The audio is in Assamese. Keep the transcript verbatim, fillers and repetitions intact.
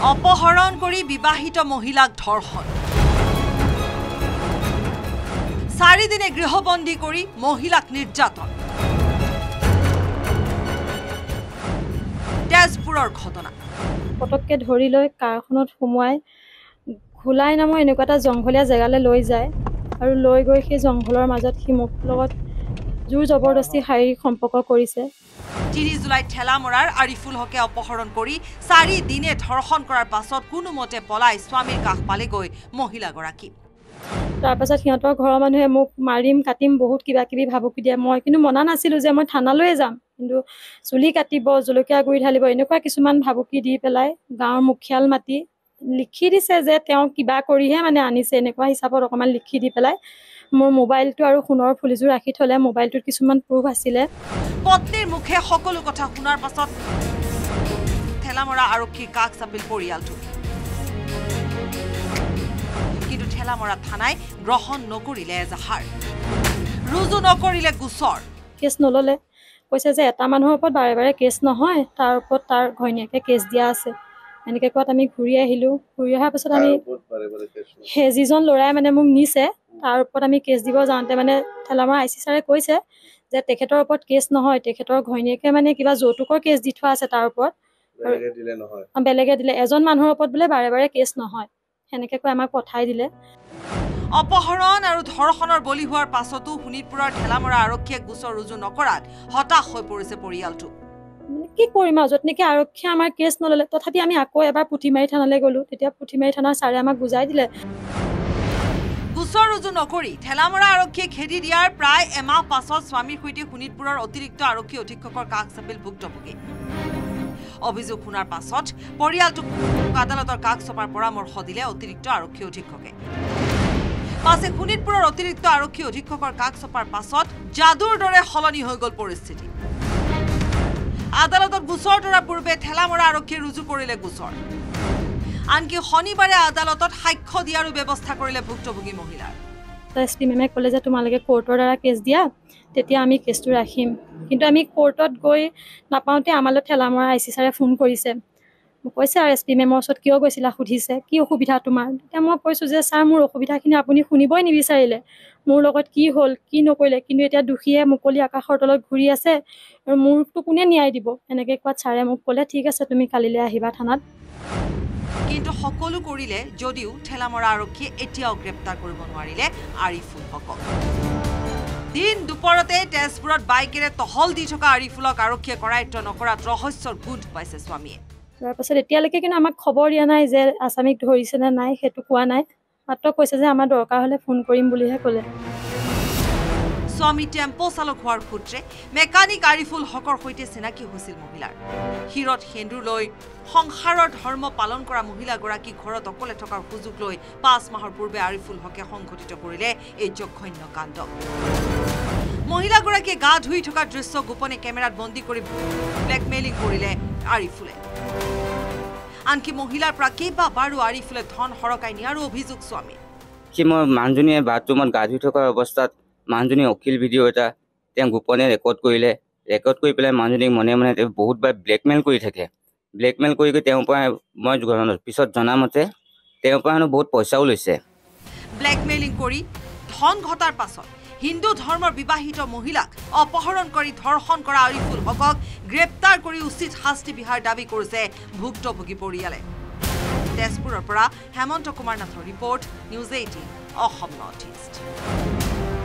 অপহৰণ কৰি বিবাহিত মহিলাক ধৰ্ষণ চাৰি দিনে গৃহবন্দী কৰি মহিলাক নিৰ্যাতন তেজপুৰৰ ঘটনা পটককে ধৰি লৈ কাৰখনত সোমোৱাই ঘুলাই নামৰ এনেকুৱা এটা জংঘলীয়া জেগালৈ লৈ যায় আৰু লৈ গৈ সেই জংঘলৰ মাজত সি মোক লগত জোৰ জবৰদস্তি শাৰীৰিক সম্পৰ্ক কৰিছে তিনি জুলাই ঠেলামৰাৰ আৰিফুল হকে অপহৰণ কৰি চাৰি দিনে ধৰ্ষণ কৰাৰ পাছত কোনোমতে পলাই স্বামীৰ কাষ পালেগৈ মহিলাগৰাকী তাৰ পাছত সিহঁতৰ ঘৰৰ মানুহে মোক মাৰিম কাটিম বহুত কিবা কিবি ভাবুকি দিয়ে মই কিন্তু মনা নাছিলোঁ যে মই থানালৈয়ে যাম কিন্তু চুলি কাটিব জলকীয়া গুড়ি ঢালিব এনেকুৱা কিছুমান ভাবুকি দি পেলাই গাঁৱৰ মুখিয়াল মাতি লিখি দিছে যে তেওঁ কিবা কৰিহে মানে আনিছে এনেকুৱা হিচাপত অকণমান লিখি দি পেলাই মোৰ মোবাইলটো আৰু সোণৰ ফুলিযোৰ ৰাখি থলে মোবাইলটোত কিছুমান প্ৰুফ আছিলে পত্নীৰ মুখে সকলো কথা শুনাৰ পাছত ঠেলামৰা আৰক্ষীৰ কাষ চাপিল পৰিয়ালটো কিন্তু ঠেলামৰা থানাই গ্ৰহণ নকৰিলে এজাহাৰ ৰুজু নকৰিলে গোচৰ কেছ নললে কৈছে যে এটা মানুহৰ ওপৰত বাৰে বাৰে কেছ নহয় তাৰ ওপৰত তাৰ ঘৈণীয়েকে কেছ দিয়া আছে এনেকৈ কোৱাত আমি ঘূৰি আহিলোঁ ঘূৰি অহাৰ পাছত আমি সেই যিজন ল'ৰাই মানে মোক নিছে তাৰ ওপৰত আমি কেছ দিব যাওঁতে মানে ঠেলামৰা আই চি ছাৰে কৈছে যে তেখেতৰ ওপৰত কেছ নহয় তেখেতৰ ঘৈণীয়েকে মানে কিবা যৌতুকৰ কেছ দি থোৱা আছে তাৰ ওপৰত বেলেগে দিলে এজন মানুহৰ ওপৰত বোলে বাৰে বাৰে কেছ নহয় সেনেকৈ কৈ আমাক পঠাই দিলে অপহৰণ আৰু ধৰ্ষণৰ বলি হোৱাৰ পাছতো শোণিতপুৰৰ ঠেলামৰা আৰক্ষীয়ে গোচৰ ৰুজু নকৰাত হতাশ হৈ পৰিছে পৰিয়ালটো কি কৰিম আৰু য'ত নেকি আৰক্ষীয়ে আমাৰ কেছ নললে তথাপি আমি আকৌ এবাৰ পুথিমাৰী থানালৈ গ'লোঁ তেতিয়া পুথিমাৰী থানাৰ ছাৰে আমাক বুজাই দিলে গোচৰ ৰুজু নকৰি ঠেলামৰা আৰক্ষীয়ে খেদি দিয়াৰ প্ৰায় এমাহ পাছত স্বামীৰ সৈতে শোণিতপুৰৰ অতিৰিক্ত আৰক্ষী অধীক্ষকৰ কাষ চাপিল ভুক্তভোগী অভিযোগ শুনাৰ পাছত পৰিয়ালটোক আদালতৰ কাষ চপাৰ পৰামৰ্শ দিলে অতিৰিক্ত আৰক্ষী অধীক্ষকে পাছে শোণিতপুৰৰ অতিৰিক্ত আৰক্ষী অধীক্ষকৰ কাষ চপাৰ পাছত যাদুৰ দৰে সলনি হৈ গ'ল পৰিস্থিতি আদালতত গোচৰ তৰাৰ পূৰ্বে ঠেলামৰা আৰক্ষীয়ে ৰুজু কৰিলে গোচৰ আনকি শনিবাৰে আদালতত সাক্ষ্য দিয়াৰো ব্যৱস্থা কৰিলে ভুক্তভোগী মহিলাৰ এছ পি মেমে ক'লে যে তোমালোকে কোৰ্টৰ দ্বাৰা কেছ দিয়া তেতিয়া আমি কেছটো ৰাখিম কিন্তু আমি কোৰ্টত গৈ নাপাওঁতে আমালৈ ঠেলামৰা আই চি ছাৰে ফোন কৰিছে মোক কৈছে আৰু এছ পি মেমৰ ওচৰত কিয় গৈছিলা সুধিছে কি অসুবিধা তোমাৰ তেতিয়া মই কৈছোঁ যে ছাৰ মোৰ অসুবিধাখিনি আপুনি শুনিবই নিবিচাৰিলে মোৰ লগত কি হ'ল কি নকৰিলে কিন্তু এতিয়া দোষীয়ে মুকলি আকাশৰ তলত ঘূৰি আছে আৰু মোৰটো কোনে ন্যায় দিব এনেকৈ কোৱাত ছাৰে মোক ক'লে ঠিক আছে তুমি কালিলৈ আহিবা থানাত কিন্তু সকলো কৰিলে যদিও ঠেলামৰা আৰক্ষীয়ে এতিয়াও গ্ৰেপ্তাৰ কৰিব নোৱাৰিলে আৰিফুল হকক দিন দুপৰতে তেজপুৰত বাইকেৰে টহল দি থকা আৰিফুলক আৰক্ষীয়ে কৰায়ত্ব নকৰাত ৰহস্যৰ গোন্ধ পাইছে স্বামীয়ে তাৰপাছত এতিয়ালৈকে কিন্তু আমাক খবৰ দিয়া নাই যে আছামীক ধৰিছে নে নাই সেইটো কোৱা নাই মাত্ৰ কৈছে যে আমাৰ দৰকাৰ হ'লে ফোন কৰিম বুলিহে ক'লে স্বামী টেম্পো চালক হোৱাৰ সূত্ৰে মেকানিক আৰিফুল হকৰ সৈতে চিনাকি হৈছিল মহিলাৰ শিৰত সেন্দুৰ লৈ সংসাৰৰ ধৰ্ম পালন কৰা মহিলাগৰাকী ঘৰত অকলে থকাৰ সুযোগ লৈ পাঁচ মাহৰ পূৰ্বে আৰিফুল হকে সংঘটিত কৰিলে এই জঘন্য কাণ্ড মহিলাগৰাকীয়ে গা ধুই থকা দৃশ্য গোপনে কেমেৰাত বন্দী কৰি ব্লেকমেইলিং কৰিলে আৰিফুলে আনকি মহিলাৰ পৰা কেইবাবাৰো আৰিফুলে ধন হৰকাই নিয়াৰো অভিযোগ স্বামী কি মই মানুহজনীয়ে বাথৰুমত গা ধুই থকাৰ অৱস্থাত মানুহজনী অখিল ভিডিঅ' এটা তেওঁ গোপনে ৰেকৰ্ড কৰিলে ৰেকৰ্ড কৰি পেলাই মানুহজনীক মনে মনে বহুতবাৰ ব্লেকমেইল কৰি থাকে ব্লেকমেইল কৰি কৰি তেওঁৰ পৰা মই পিছত জনামতে তেওঁৰ পৰা হেনো বহুত পইচাও লৈছে ব্লেকমেইলিং কৰি ধন ঘটাৰ পাছত হিন্দু ধৰ্মৰ বিবাহিত মহিলাক অপহৰণ কৰি ধৰ্ষণ কৰা আৰিফুল হকক গ্ৰেপ্তাৰ কৰি উচিত শাস্তি বিহাৰ দাবী কৰিছে ভুক্তভোগী পৰিয়ালে তেজপুৰৰ পৰা হেমন্ত কুমাৰ নাথৰ report news eighteen Assam north east